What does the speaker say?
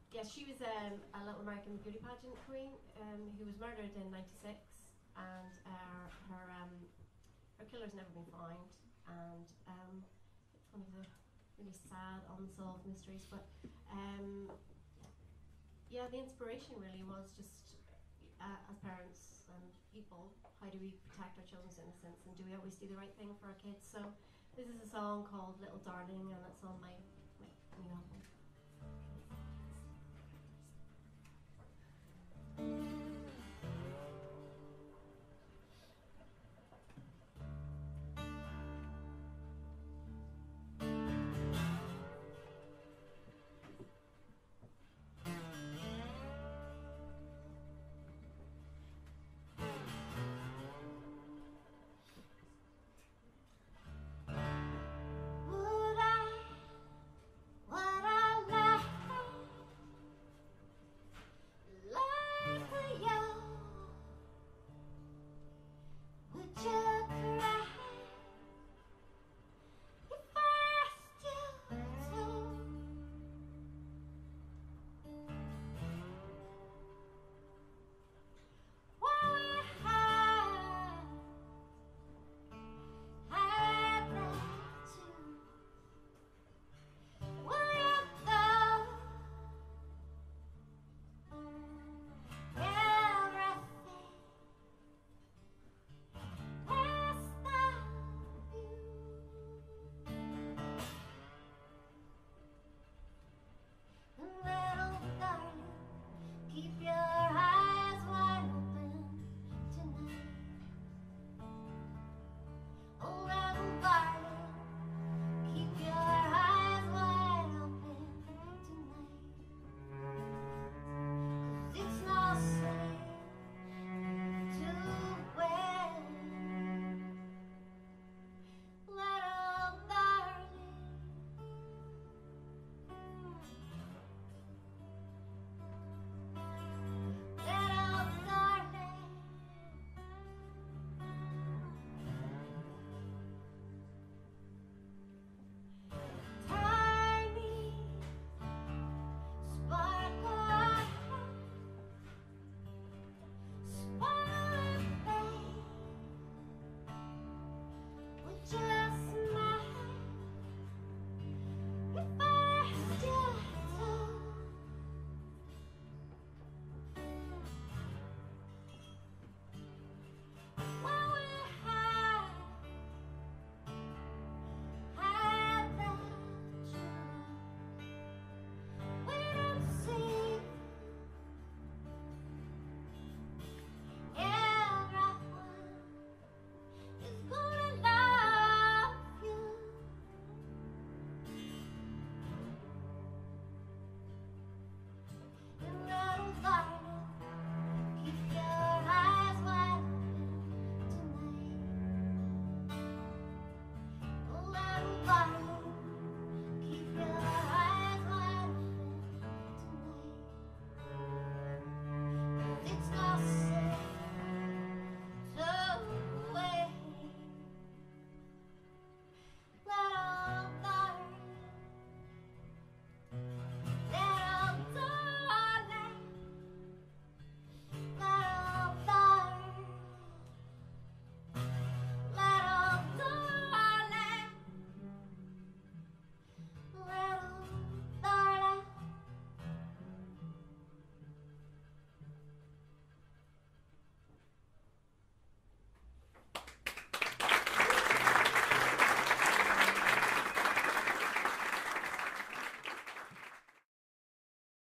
Yes, she was a little American beauty pageant queen who was murdered in '96, and her killer's never been found, and it's one of the really sad unsolved mysteries. But yeah, the inspiration really was just as parents and people, how do we protect our children's innocence, and do we always do the right thing for our kids? So this is a song called Little Darling, and it's on my new album.